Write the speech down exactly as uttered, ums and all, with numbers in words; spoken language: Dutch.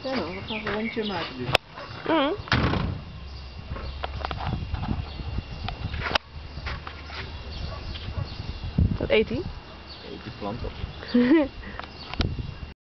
Ja nou, we gaan een rondje maken dus. Mm. Wat eet hij? Eet die plant op.